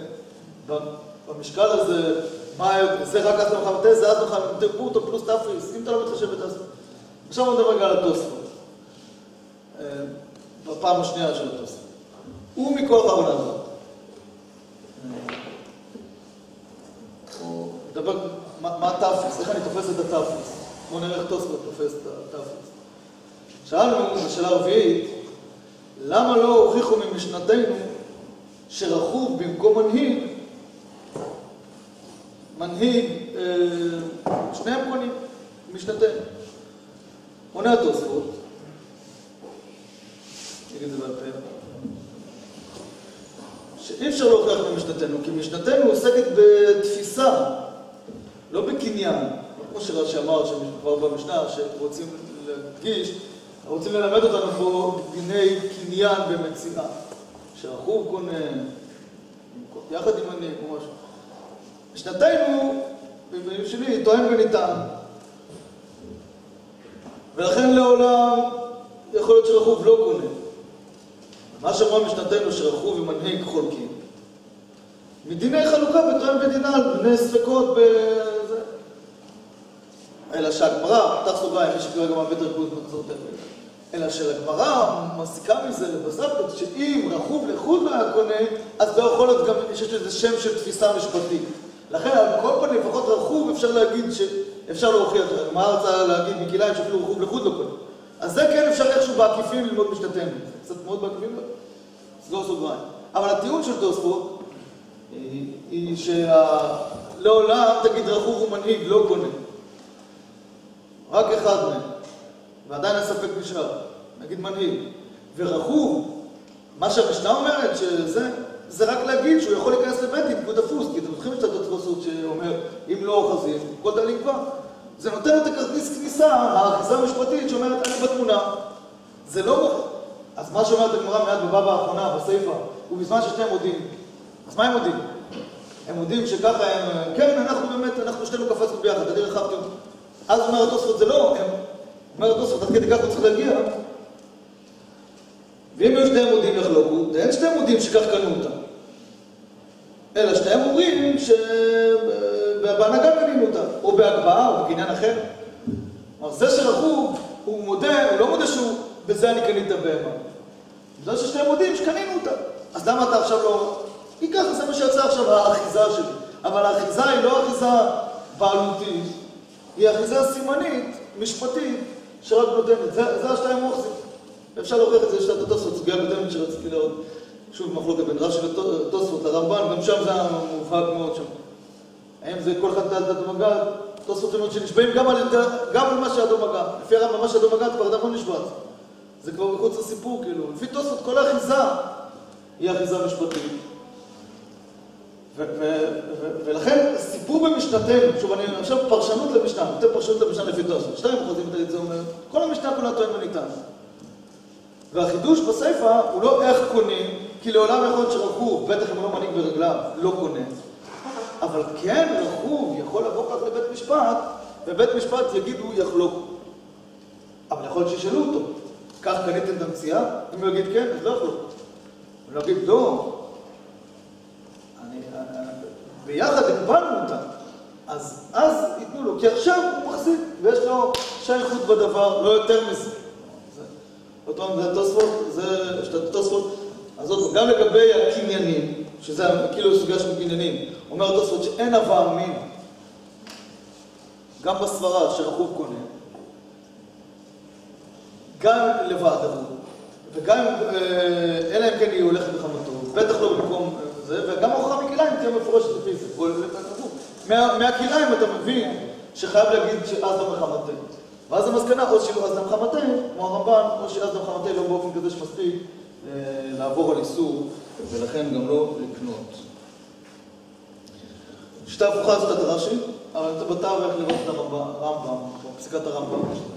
במשקל הזה, זה רק אז מחמתי, זה אז מחמתי פורטו פלוס תאפיס, אם אתה לא מתחשב בתאפיס. עכשיו נדבר רגע על התוספות. בפעם השנייה של התוספות. הוא מכוח העונה הזאת. הוא מדבר, מה התאפיס? איך אני תופס את התאפיס? בואו נראה איך תוספות תופס את התאפיס. שאלנו, בשאלה הרביעית, למה לא הוכיחו ממשנתנו שרכוב במקום מנהיג, מנהיג, אה, שניהם קונים, משנתנו. עונה התוספות, נגיד את זה בעל פה, שאי אפשר להוכיח ממשנתנו, כי משנתנו עוסקת בתפיסה, לא בקניין. כמו שרש"י אמר, שכבר במשנה, שרוצים להדגיש, רוצים ללמד אותנו פה דיני קניין במציאה. שהרכוב קונה, יחד עם מנהיג או משהו. משנתנו, במילים שלי, טוען וניתן. ולכן לעולם יכול להיות שרכוב לא קונה. מה שאמרה משנתנו שרכוב ומנהיג חולקים. מדיני חלוקה בטוען ודינל, בני ספקות בזה. אלא שהגמרא, פתח סוגריים, מי שקורא גם הבית רכות נחזור תכף. אלא שלגמרא מסיקה מזה לבספת, שאם רכוב לחוד לא היה קונה, אז לא יכול להיות גם שיש לזה שם של תפיסה משפטית. לכן על כל פנים, לפחות רכוב אפשר להגיד שאפשר להוכיח. הגמרא רצה להגיד מכיליים שאפילו רכוב לחוד לא קונה. אז זה כן אפשר איכשהו בעקיפין ללמוד משנתנו. קצת מאוד בעקיפין, סגור סוגריים. אבל הטיעון של תוספות היא שלעולם תגיד רכוב ומנהיג לא קונה. רק אחד מהם. ועדיין הספק נשאר. נגיד מנהיג. ורכוב, מה שהמשנה אומרת שזה, זה רק להגיד שהוא יכול להיכנס לבית דין, הוא תפוס, כי אתם זוכרים את התוספות שאומר, אם לא אוחזים, כל דלים כבר. זה נותן את הכרטיס כניסה, האחיזה המשפטית שאומרת, אני בתמונה. זה לא מוכר. אז מה שאומרת הגמרא מיד בבבא האחרונה, בסייפה, הוא בזמן ששניהם מודים. אז מה הם מודים? הם מודים שככה הם, כן, אנחנו באמת, אנחנו שנינו קפצנו ביחד, אני רחבתי אותו. אז אומר התוספות, זה לא, הם, אומר התוספות, עד כדי כך הוא צריך להגיע. ואם היו שניהם מודים יחלוקו, אין שניהם מודים שכך קנו אותם. אלא שניהם אומרים שבהנהגה קנינו אותם, או בהגבהה, או בקניין אחר. כלומר, זה שרכוב, הוא מודה, הוא לא מודה שהוא, בזה אני קנית בהמה. זה ששניהם מודים שקנינו אותם. אז למה אתה עכשיו לא... כי ככה זה מה שיצא עכשיו, האחיזה שלי. אבל האחיזה היא לא אחיזה בעלותית, היא אחיזה סימנית, משפטית, שרק נותנת. זה, זה השתיים מוחזים. אפשר להוכיח את זה, יש את התוספות, סוגיה קודמת שרציתי לראות, שוב מחלוקת בין רש"י לתוספות לרמב"ן, גם שם זה מובהק מאוד שם. האם זה כל אחד דעת מגע, תוספות מאוד שנשבעים גם על, גם על מה שאדום מגע. לפי הרמב"ם, מה שאדום מגע כבר אדם לא נשבע. זה כבר מחוץ לסיפור, כאילו. לפי תוספות כל האחיזה היא אחיזה משפטית. ולכן סיפור במשנתנו, שוב אני עכשיו פרשנות למשנה, נותן פרשנות למשנה לפי תוספות. שתיים אחוזים את זה אומר, כל המשנה כולה טוען וניתן. והחידוש בספר הוא לא איך קונים, כי לעולם יכול להיות שרכוב, בטח אם הוא לא מנהיג ברגליו, לא קונה. אבל כן, רכוב יכול לבוא כך לבית משפט, ובית משפט יגידו יחלוק. אבל יכול להיות שישאלו אותו, כך קניתם את המציאה? אם הוא יגיד כן, אז לא יחלוק. הוא יגיד לא. אני, ביחד הגבלנו אותה. אז, אז ייתנו לו, כי עכשיו הוא מחזיק, ויש לו שייכות בדבר, לא יותר מזה. אותו זה תוספות, זה שתי תוספות. אז זאת, גם לגבי הקניינים, שזה כאילו סוגיה של קניינים, אומר תוספות שאין הווה אמין, גם בסברה שרכוב קונה, גם לבד אבו, וגם, אלא אם כן היא הולכת בחמתו, בטח לא במקום זה, וגם הוכחה מכליים תהיה מפורשת לפי זה. מה, מהכליים אתה מבין שחייב להגיד שאז לא מחמתנו. ואז המסקנה, או שלא אז למחמתנו, כמו הרמב"ן, או שאז למחמתנו לא באופן כזה שמספיק לעבור על איסור, ולכן גם לא לקנות. שיטה הפוכה זאת את הרש"י, אבל אתה בתווך לראות את הרמב"ם, פסיקת הרמב"ם.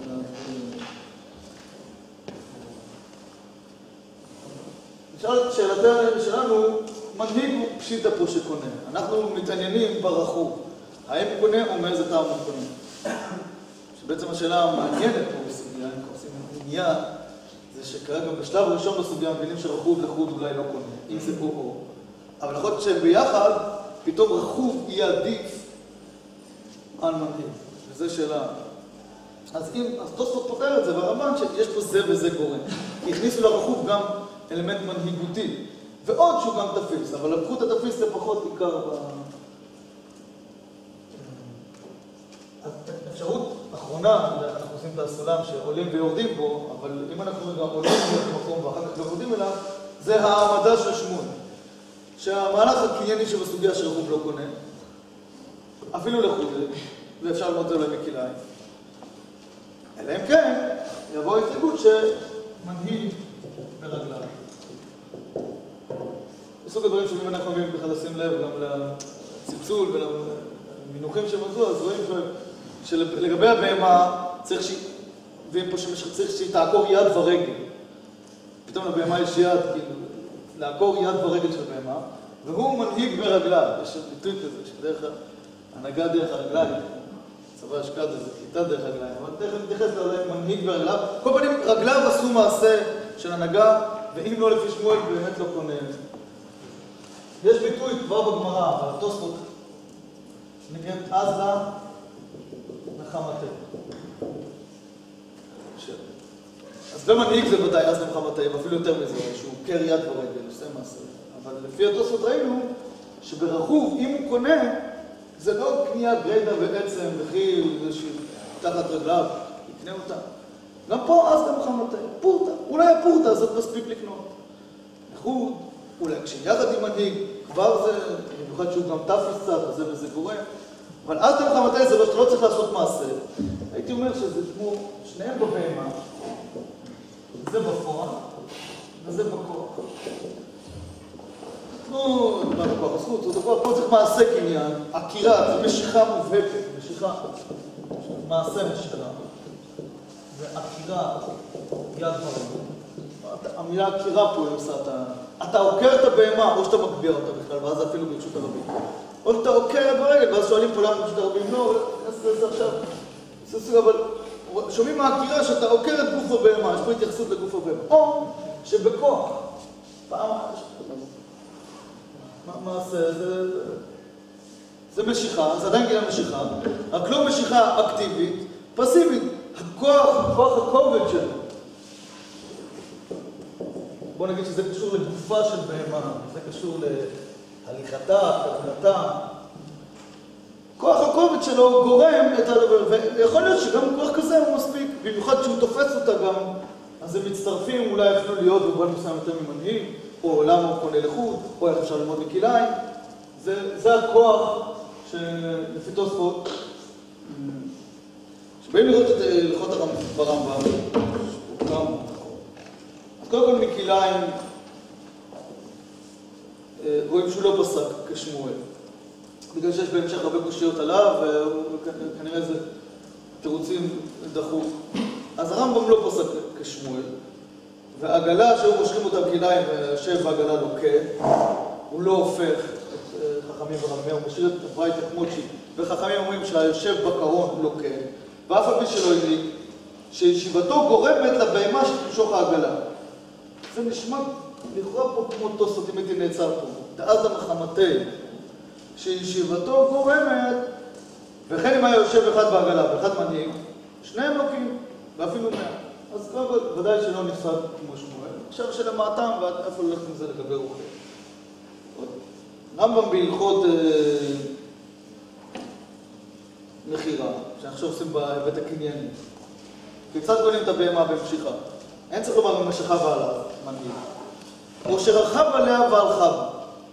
שאלתנו שלנו, מנהיג הוא פשיטה פה שקונה. אנחנו מתעניינים ברכוב. האם הוא קונה או מאיזה טעם הוא קונה? שבעצם השאלה המעניינת פה בסוגיה, אם עושים עניין, זה שכרגע בשלב הראשון בסוגיה מבינים שרכוב לחוד אולי לא קונה, אם זה פה או. אבל יכול להיות שביחד, פתאום רכוב יהיה עדיף על מנהיג. וזו שאלה. אז אם, אז תוספות פותר את זה, והרמב"ן שיש פה זה וזה גורם. כי הכניסו לרכוב גם אלמנט מנהיגותי. ועוד שהוא גם תפיס, אבל לקחו את התפיס לפחות עיקר ב... אפשרות אחרונה, אנחנו עושים את הסולם שעולים ויורדים בו, אבל אם אנחנו גם עולים במקום ואחר כך יורדים אליו, זה העמדה של שמואל. שהמהלך הקנייני שבסוגיה שרכוב לא קונה, אפילו לחוד, ואפשר ללמוד את זה אולי מכליים. אלא אם כן, יבוא התרגות שמנהיג ברגליו. בסוג הדברים שאם אנחנו מביאים בכלל לשים לב גם לצלצול ולמינוחים שמזו, אז רואים שלגבי הבהמה צריך שהיא, ואם פה שצריך שהיא תעקור יד ורגל. פתאום לבהמה יש יד, כאילו, לעקור יד ורגל של בהמה, והוא מנהיג ברגליו. יש ביטוי כזה, שדרך הנהגה דרך הרגליים, צבא השקד הזה, קליטה דרך הרגליים, אבל תכף נתייחס לזה, מנהיג ברגליו. כל פנים, רגליו עשו מעשה של הנהגה, ואם לא לפי שמואל, באמת לא קונה את זה. יש ביטוי כבר בגמרא, אבל התוספות נקראת אז לה נחמתנו. אז במנהיג זה ודאי אז נחמתנו, אפילו יותר מזה, שהוא קר יד ורגל, עושה מעשה. אבל לפי התוספות ראינו שברכוב, אם הוא קונה, זה לא קנייה גרידא בעצם, וכי תחת רגליו, יקנה אותה. גם פה אז נחמתנו, פורטה. אולי הפורטה הזאת מספיק לקנות. לחוד, אולי כשיחד עם מנהיג, כבר זה, במיוחד שהוא גם תפיס קצת, אז זה וזה גורם. אבל אז גם חמתי זה שאתה לא צריך לעשות מעשה. הייתי אומר שזה כמו שניהם בבהמה, זה בפועל, וזה בכוח. נו, מה בכוח? הזכות, זה בכוח, פה צריך מעשה קניין, עקירה, זה משיכה מובהקת, משיכה, מעשה משיכה. זה עקירה, יד ורגל. המילה עקירה פה היא עושה את ה... אתה עוקר את הבהמה, או שאתה מגביה אותה בכלל, ואז אפילו ברשות הרבים. או שאתה עוקר את ברגל, ואז שואלים פה למה ברשות הרבים, לא, זה עכשיו, זה סוג, אבל שומעים מהעקירה שאתה עוקר את גוף הבהמה, יש פה התייחסות לגוף הבהמה. או שבכוח, פעם, מה זה, זה משיכה, זה עדיין גילה משיכה, רק לא משיכה אקטיבית, פסיבית, הכוח, כוח הכובד שלו. בוא נגיד שזה קשור לגופה של בהמה, זה קשור להליכתה, כוונתה. כוח הכובד שלו גורם את הדבר, ויכול להיות שגם כוח כזה הוא מספיק, במיוחד שהוא תופס אותה גם, אז הם מצטרפים אולי אפילו להיות בבן מסוים יותר ממנהיג, או למה הוא קונה לחוד, או איך אפשר ללמוד מכליים. זה, זה הכוח שלפי תוספות, שבאים לראות את הלכות ברמב"ם, אז קודם כל מכליים, רואים שהוא לא פסק כשמואל. בגלל שיש בהמשך הרבה קושיות עליו, וכנראה זה תירוצים דחו. אז הרמב"ם לא פסק כשמואל, והעגלה שהיו מושכים אותה בכליים ויושב בעגלה לוקה, הוא לא הופך את חכמים ורמיה, הוא משאיר את הברייתא כמות שהיא, וחכמים אומרים שהיושב בקרון לוקה, ואף על פי שלא הדליק, שישיבתו גורמת לבהמה שתמשוך העגלה. זה נשמע לכאורה פה כמו תוספות, אם הייתי נעצר פה. דאז המחמתי, שישיבתו גורמת, וכן אם היה יושב אחד בעגלה ואחד מנהיג, שניהם לוקים, ואפילו מאה. אז קודם כל, ודאי שלא נפסד כמו שמואל. עכשיו שלמעתם, ואיפה הולך עם זה לגבי רוחה. רמב"ם בהלכות מחירה, שעכשיו עושים בהיבט הקנייני. כיצד קונים את הבהמה במשיכה? אין צריך לומר במשכה ועליו, מנהיג. או שרכב עליה והלכה בו.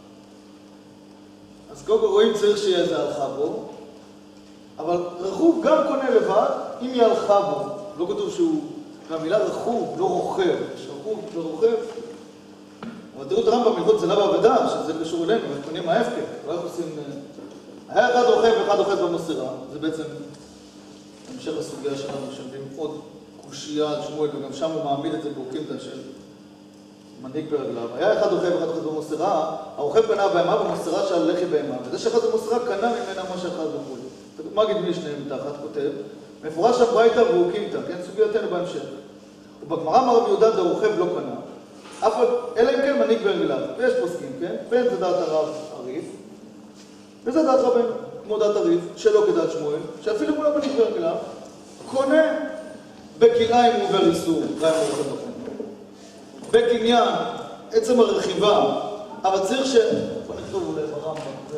אז קודם כל רואים צריך שיהיה איזה הלכה בו, אבל רכוב גם קונה לבד, אם היא הלכה בו. לא כתוב שהוא, והמילה רכוב לא רוכב, יש רכוב ורוכב. אבל תראו את הרמב"ם בהלכות צלב האבדה, שזה קשור אלינו, הם קונים ההפקר. לא איך עושים... היה אחד רוכב ואחד אוחז במסירה, זה בעצם המשך הסוגיה שלנו, שמביאים עוד קושייה על שמואל, וגם שם הוא מעמיד את זה באוקימתא של מנהיג ברגליו. היה אחד רוכב ואחד אוחז במסירה, הרוכב קנה בהמה במסירה של לחי בהמה, וזה שאחד במסירה קנה ממנה מה שאחד בחו"ל. מה גיד מי שניהם מתחת כותב? מפורש הברייתא ואוקימתא, כן? סוגייתנו בהמשך. ובגמרא אמר רבי יהודה דרוכב לא קנה, אף אלא אם כן מנהיג ברגליו. ויש פוסקים, כן? בין זה דעת הרב הריף, וזה דעת רבנו, כמו דעת הריף, שלא כדעת שמואל, שאפילו הוא לא מנהיג ברגליו, קונה בכליים ובריסור, רעי מורכב לכם. בקניין, עצם הרכיבה, אבל צריך ש... בוא נכתוב אולי ברמב"ם, זה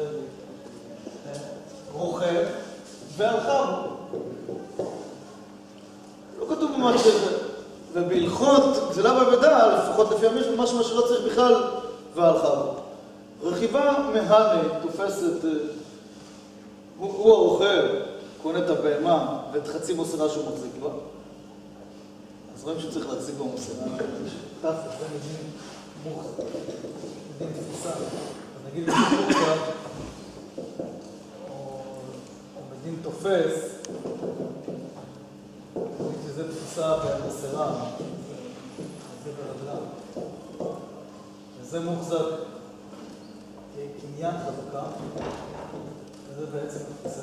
רוכב, והלכה בו. לא כתוב ממש שזה, ובהלכות גזלה באבדה, לפחות לפי המשהו, משהו שלא צריך בכלל, והלכה בו. רכיבה מהנה, תופסת, הוא, הוא הרוכב, קונה את הבהמה ואת חצי מוסרה שהוא מחזיק בה. אז רואים שצריך להחזיק במוסרה. תפס, זה מדין מוח, מדין תפיסה. אז נגיד מדין מוח, או מדין תופס, נגיד שזה תפיסה במוסרה, זה ברגלה. וזה מוחזק קניין חזקה, וזה בעצם תפיסה.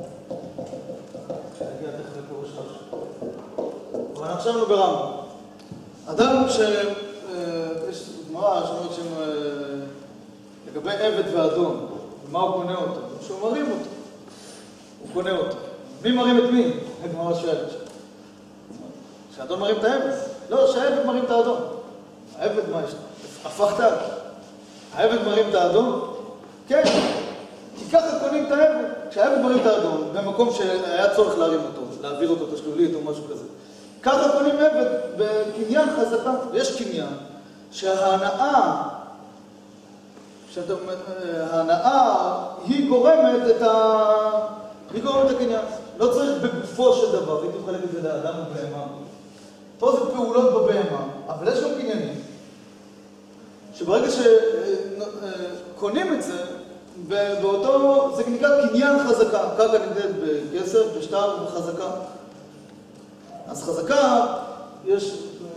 כשנגיע תכף לפירוש חדש. אבל עכשיו לא ברמב"ם. אדם ש... יש גמרא שאומרת שהם לגבי עבד ואדון, ומה הוא קונה אותו? שהוא מרים אותו. הוא קונה אותו. מי מרים את מי? הגמרא שואלת. שהאדון מרים את העבד. לא, שהעבד מרים את האדון. העבד מה יש? הפכת. העבד מרים את האדון? כן. כי ככה קונים את העבד. כשהעבד מרים את האדון, במקום שהיה צורך להרים אותו, להעביר אותו תשלולית או משהו כזה. ככה קונים עבד בקניין חזקה. יש קניין שההנאה, שההנאה היא גורמת את ה... היא גורמת את הקניין. לא צריך בגופו של דבר, הייתי מחלק את זה לאדם ובהמה. פה זה פעולות בבהמה, אבל יש גם קניינים. שברגע שקונים את זה, ובאותו, זה נקרא קניין חזקה. קרקע נקראת בכסף, בשטר ובחזקה. אז חזקה, יש,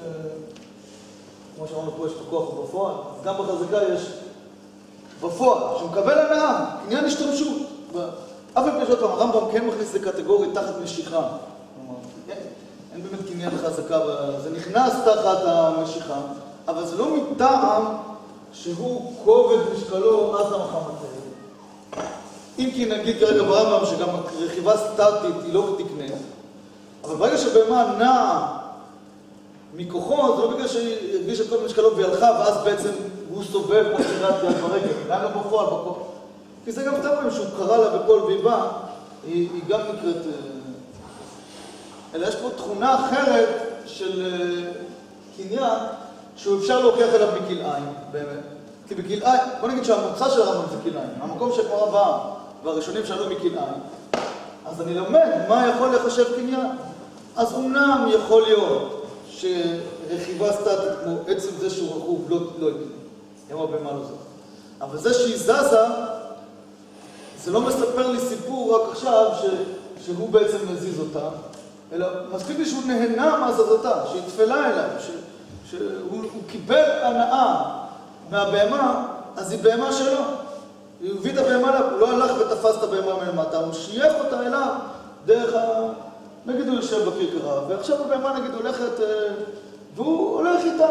כמו שאמרנו פה, יש את הכוח בפועל, אז גם בחזקה יש בפועל, שמקבל הנאה, קניין השתמשות. אף על פי שעוד פעם, הרמב"ם כן מכניס לקטגורית תחת משיכה. אין באמת קניין חזקה, זה נכנס תחת המשיכה, אבל זה לא מטעם שהוא כובד משקלו אז המחמתה. אם כי נגיד כרגע ברמב"ם שגם רכיבה סטטית היא לא תקנה, אבל ברגע שבהמה נעה מכוחו, זה לא בגלל שהיא הרגישה את כל משקלו והיא הלכה, ואז בעצם הוא סובב כמו שירת יד ברגל, גם לא בפועל בכוח. כי זה גם אתם רואים שהוא קרא לה בכל ויבה, היא, היא גם נקראת... אלא יש פה תכונה אחרת של קניין, שהוא אפשר להוכיח אליו בכלאיים, באמת. כי בכלאיים, בוא נגיד שהמוצא של הרמב"ם זה כלאיים, המקום שכבר בא והראשונים שעלו מכלאיים, אז אני לומד מה יכול לחשב קניין. אז אומנם יכול להיות שרכיבה סטטית כמו עצם זה שהוא רכוב לא יקנה, יום הרבה מה לא זה. אבל זה שהיא זזה, זה לא מספר לי סיפור רק עכשיו ש, שהוא בעצם מזיז אותה, אלא מספיק לי שהוא נהנה מהזזתה, שהיא תפלה אליו, ש, שהוא קיבל הנאה מהבהמה, אז היא בהמה שלו. הוא הביא את הבהמה אליו, הוא לא הלך ותפס את הבהמה מלמטה, הוא שייך אותה אליו דרך ה... נגיד הוא יושב בכרכרה, ועכשיו הבהמה נגיד הולכת, והוא הולך איתה.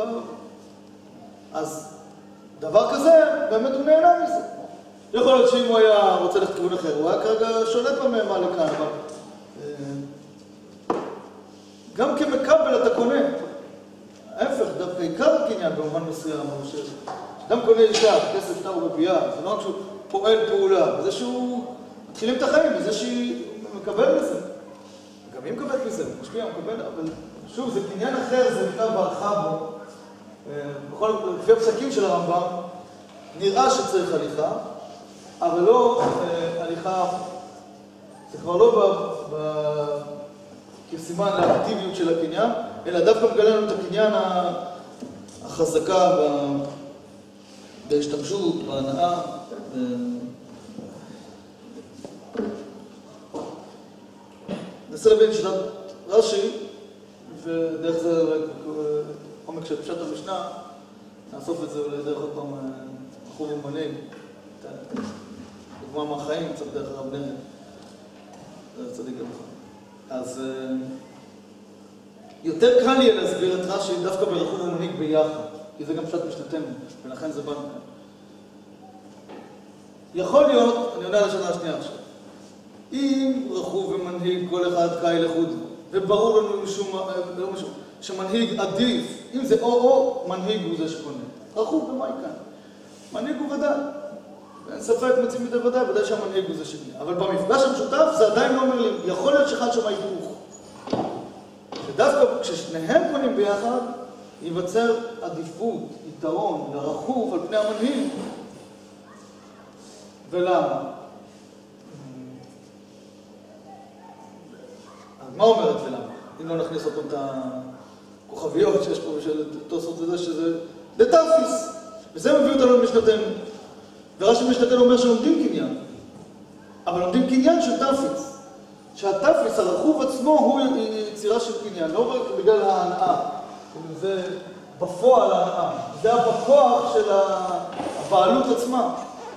אז דבר כזה, באמת הוא נהנה מזה. יכול להיות שאם הוא היה רוצה ללכת כיוון אחר, הוא היה כרגע שולט במהמה לכאן, אבל... גם כמקבל אתה קונה. ההפך, דווקא עיקר הקניין במובן מסוים, שאדם קונה אישה, כסף שטר ובביאה, זה לא רק שהוא פועל פעולה, בזה שהוא מתחילים את החיים, בזה שהיא מקבל מזה. גם היא מקבלת מזה, הוא משפיע, הוא מקבל, אבל שוב, זה קניין אחר, זה נקרא ברכה בו. בכל, לפי הפסקים של הרמב"ם, נראה שצריך הליכה, אבל לא הליכה, זה כבר לא ב, ב, כסימן לאקטיביות של הקניין, אלא דווקא מגלה לנו את הקניין החזקה בהשתמשות, בהנאה. ננסה להבין שיטת רש"י, ודרך זה עומק של פשט המשנה, נאסוף את זה אולי דרך עוד פעם בחור ומנהיג, דוגמה מהחיים, קצת דרך הרב נרי, זה צדיק גם לך. אז יותר קל לי להסביר את רש"י דווקא ברחוב ומנהיג ביחד, כי זה גם פשט משנתנו, ולכן זה בא מכאן. יכול להיות, אני עונה על השנה השנייה עכשיו, אם רחוב ומנהיג כל אחד קאי לחוד, וברור לנו משום, לא משום, שמנהיג עדיף, אם זה או-או, מנהיג הוא זה שקונה. רחוב ומה כאן? מנהיג הוא ודאי. אין ספק מצאים מדי ודאי, ודאי שהמנהיג הוא זה שקונה. אבל במפגש המשותף זה עדיין לא אומר לי, יכול להיות שאחד שם היפוך. ודווקא כששניהם קונים ביחד, ייווצר עדיפות, יתרון, לרחוב על פני המנהיג. ולמה? אז מה אומרת ולמה? אם לא נכניס אותם את הכוכביות שיש פה בשביל תוספות וזה שזה לטרפיס. וזה מביא אותנו למשנתנו. ורש"י משנתנו אומר שלומדים קניין. אבל לומדים קניין של טרפיס. שהטרפיס, הרחוב עצמו, הוא יצירה של קניין. לא רק בגלל ההנאה. זה בפועל ההנאה. זה בכוח של הבעלות עצמה.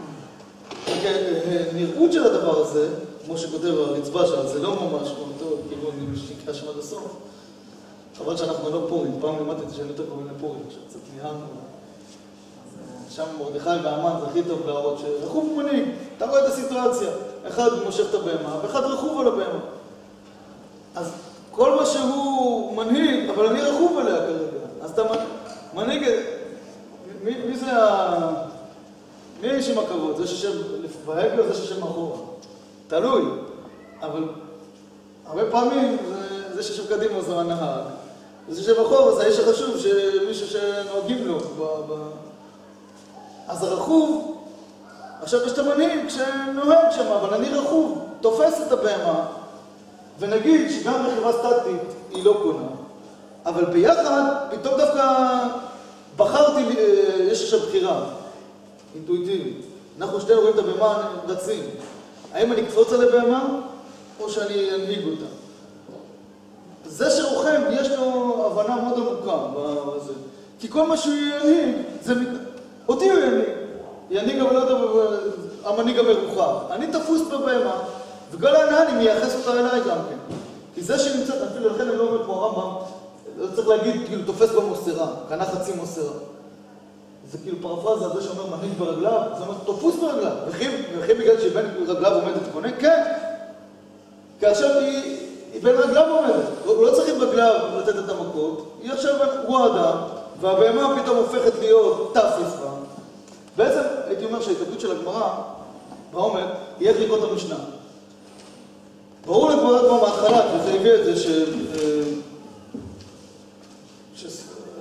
נראות של הדבר הזה, כמו שכותב הרצב"א שם, זה לא ממש אותו, כאילו אני משיקה שם עד הסוף. חבל שאנחנו לא פורים, פעם לימדתי שאני יותר קוראים לפורים, שקצת ניהרנו. שם מרדכי והמן זה הכי טוב להראות שרחוב הוא מנהיג, אתה רואה את הסיטואציה. אחד מושך את הבהמה, ואחד רחוב על הבהמה. אז כל מה שהוא מנהיג, אבל אני רחוב עליה כרגע. אז אתה מנהיג, מי, מי זה ה... מי יש עם הכבוד? זה ששם בהגה או זה ששם מאחורה? תלוי. אבל הרבה פעמים זה, זה ששם קדימה זה הנהג. וזה ששם אחורה זה האיש החשוב שמישהו שנוהגים לו. ב, ב... אז הרחוב, עכשיו יש את המנהיג שנוהג שם, אבל אני רחוב, תופס את הבהמה, ונגיד שגם רכיבה סטטית היא לא קונה, אבל ביחד פתאום דווקא בחרתי, יש עכשיו בחירה. אינטואיטיבית. אנחנו שתינו רואים את הבהמה רצים. האם אני אקפוץ על הבהמה, או שאני אנהיג אותה? זה שרוחם, יש לו הבנה מאוד עמוקה בזה. כי כל מה שהוא ינהיג, זה... אותי הוא ינהיג. ינהיג אבל לא יודע, המנהיג המרוחב. אני תפוס בבהמה, וכל העניין אני מייחס אותה אליי גם כן. כי זה שנמצאת, אפילו לכן אני לא אומר כמו הרמב"ם, לא צריך להגיד, כאילו, תופס במוסרה, קנה חצי מוסרה. זה כאילו פרפרזה על זה שאומר מנהיג ברגליו, זה אומר תופוס ברגליו. וכי בגלל שבין רגליו עומדת קונה? כן. כאשר היא, היא בין רגליו עומדת. הוא לא צריך עם רגליו לתת את המכות. היא עכשיו, הוא האדם, והבהמה פתאום הופכת להיות תפס בה. בעצם הייתי אומר שההתלבטות של הגמרא, בעומק, היא איך לקרוא את המשנה. ברור לגמרא כבר מההתחלה, וזה הביא את זה ש...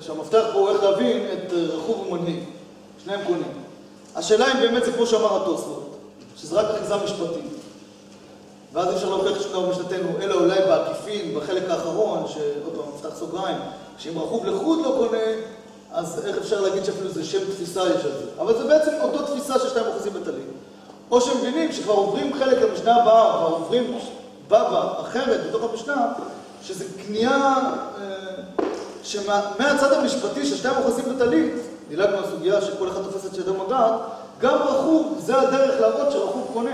שהמפתח פה הוא איך להבין את רכוב ומנהיג. שניהם קונים. השאלה אם באמת זה כמו שאמר התוספות, שזה רק אחיזה משפטית. ואז אי אפשר להוכיח שום דבר משנתנו, אלא אולי בעקיפין, בחלק האחרון, שעוד פעם, מפתח סוגריים, שאם רכוב לחוד לא קונה, אז איך אפשר להגיד שאפילו זה שם תפיסה יש על זה. אבל זה בעצם אותו תפיסה ששתיים אוחזים בטלית. או שהם מבינים שכבר עוברים חלק למשנה הבאה, כבר עוברים בבא אחרת בתוך המשנה, שזה קנייה שמהצד המשפטי ששתיים אוחזים בטלית, דילגנו על סוגיה שכל אחד תופס את שידו מגעת, גם רכוב, זה הדרך להראות שרכוב קונה.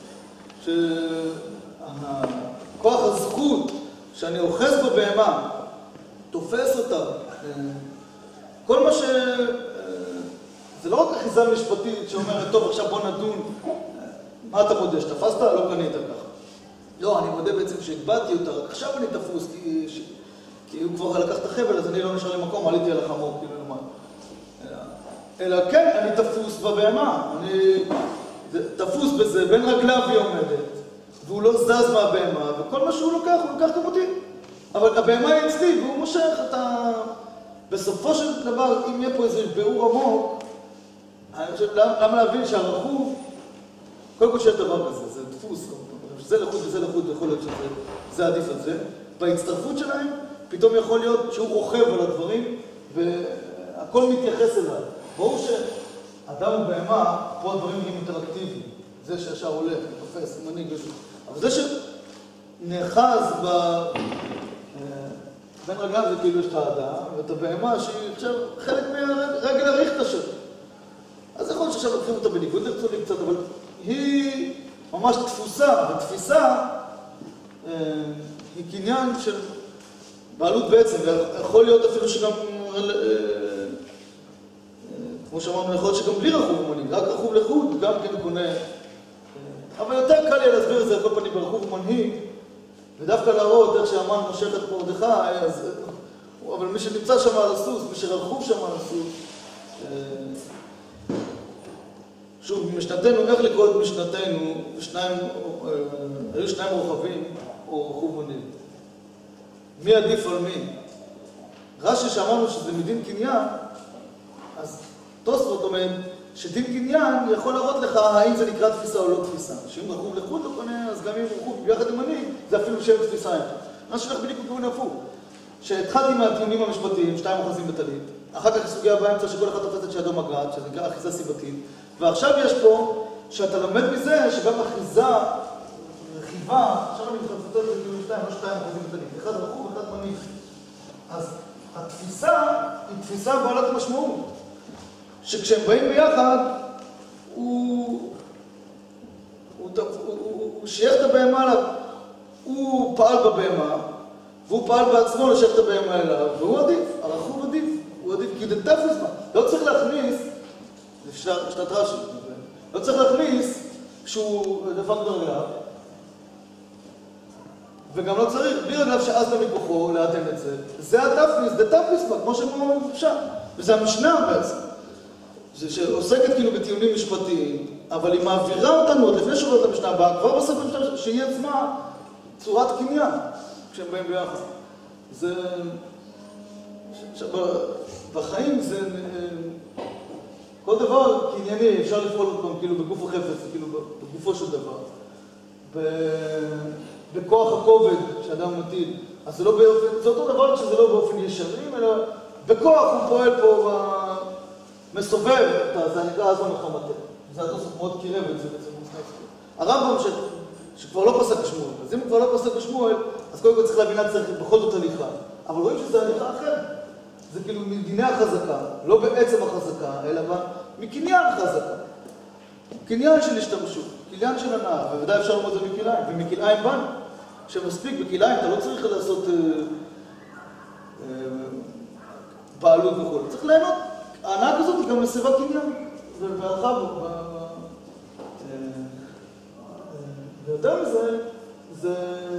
שכוח הזכות שאני אוחז בבהמה, תופס אותה, כל מה ש... זה לא רק אחיזה משפטית שאומרת, טוב, עכשיו בוא נדון, מה אתה מודה? שתפסת? לא קנית ככה. לא, אני מודה בעצם שהגבעתי אותה, רק עכשיו אני תפוס, כי, כי הוא כבר לקח את החבל, אז אני לא נשאר לי מקום, עליתי על החמור, כאילו למה. אלא כן, אני תפוס בבהמה, אני תפוס בזה, בין רגליו היא עומדת, והוא לא זז מהבהמה, וכל מה שהוא לוקח, הוא לוקח גם אותי. אבל הבהמה היא אצלי, והוא מושך את ה... בסופו של דבר, אם יהיה פה איזה ביאור עמוק, אני חושב, למה להבין שהרכוב, קודם כל שיש דבר כזה, זה דפוס, שזה לחוד וזה לחוד, יכול להיות שזה עדיף על זה. בהצטרפות שלהם, פתאום יכול להיות שהוא רוכב על הדברים, והכל מתייחס אליו. ברור שאדם ובהמה, פה הדברים הם אינטראקטיביים. זה שישר הולך, תופס, מנהיג ושוב. אבל זה שנאחז ב... בין רגליו זה כאילו יש את האדם, ואת הבהמה שהיא עכשיו חלק מהרגל הריכטה שלו. אז יכול להיות שעכשיו לוקחים אותה בניגוד לרצוני קצת, אבל היא ממש תפוסה, ותפיסה היא קניין של בעלות בעצם, ויכול להיות אפילו שגם, כמו שאמרנו, יכול להיות שגם בלי רכוב ומנהיג, רק רכוב לחוד, גם כן קונה. אבל יותר קל לי להסביר את זה על כל פנים ברכוב ומנהיג, ודווקא להראות איך שהמן מושך את מרדכי, אז... אבל מי שנמצא שם על הסוס, מי שרכוב שם על הסוס, שוב, משנתנו, איך לקרוא את משנתנו, שניים, היו שניים רוכבים או רכוב מנהיג. מי עדיף על מי? רש"י שאמרנו שזה מדין קניין, אז תוספות אומר שדין קניין יכול להראות לך האם זה נקרא תפיסה או לא תפיסה. שאם רכוב לחוד לא קונה, אז גם אם רכוב ביחד עם מנהיג, זה אפילו שם תפיסה. מה שהולך בדיוק בכיוון הפוך. שהתחלתי מהטיעונים המשפטיים, שתיים אוחזים בטלית, אחר כך סוגיה באמצע שכל אחד תופס את שידו מגעת, שזה נקרא אחיזה סיבתית, ועכשיו יש פה שאתה לומד מזה שגם אחיזה, רכיבה, עכשיו אני מתחלפת את זה כאילו שתיים, לא שתיים אוחזים בטלית, אחד רכוב, אחד מנהיג. אז התפיסה היא תפיסה בעלת משמעות. שכשהם באים ביחד, הוא, הוא, הוא, הוא, הוא שייך את הבהמה אליו. הוא פעל בבהמה, והוא פעל בעצמו לשייך את הבהמה אליו, והוא עדיף, הרכוב עדיף, הוא עדיף, כי זה תפס מה. לא צריך להכניס, זה שתת רש"י, לא צריך להכניס כשהוא דפק ברגליו, וגם לא צריך, בלי רגליו שאז מכוחו לאדם את זה. זה התפניס, זה תפניס מה, כמו שאמרו אפשר. וזה המשנה בעצם. זה שעוסקת כאילו בטיעונים משפטיים, אבל היא מעבירה אותנו עוד לפני שורות המשנה הבאה, כבר בסוף המשנה שהיא עצמה צורת קניין, כשהם באים ביחד. זה... בחיים זה... כל דבר קנייני אפשר לפעול אותם כאילו בגוף החפץ, כאילו בגופו של דבר. בכוח הכובד שאדם מטיל. אז זה לא באופן... זה אותו דבר שזה לא באופן ישרים, אלא בכוח הוא פועל פה מסובב, זה נקרא אז במלחמתה. זה התוסף מאוד קירב את זה בעצם. הרמב"ם ש... שכבר לא פסק בשמואל, אז אם הוא כבר לא פסק בשמואל, אז קודם כל צריך להבינה צריך בכל זאת הליכה. אבל רואים שזה הליכה אחרת. זה כאילו מדיני החזקה, לא בעצם החזקה, אלא מקניין חזקה. קניין של השתמשות, קניין של הנאה, ובוודאי אפשר לומר את זה מכליים, ומכליים בנו. שמספיק בכליים, אתה לא צריך לעשות אה, אה, בעלות וכל. צריך ליהנות. ההנאה כזאת היא גם לסביבה קניין, והלכה בו. ויותר מזה, זה...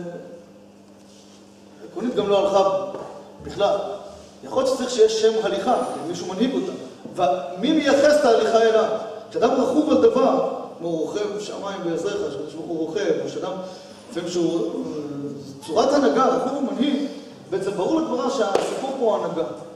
עקרונית גם לא הלכה בכלל. יכול להיות שצריך שיש שם הליכה, כי מישהו מנהיג אותה. ומי מייחס את ההליכה אליו? כשאדם רכוב על דבר, כמו רוכב שמיים בעזרך, שהוא רוכב, או שאדם, לפעמים שהוא... צורת הנהגה, רכוב ומנהיג, בעצם ברור לגמרא שהסיפור פה הוא הנהגה.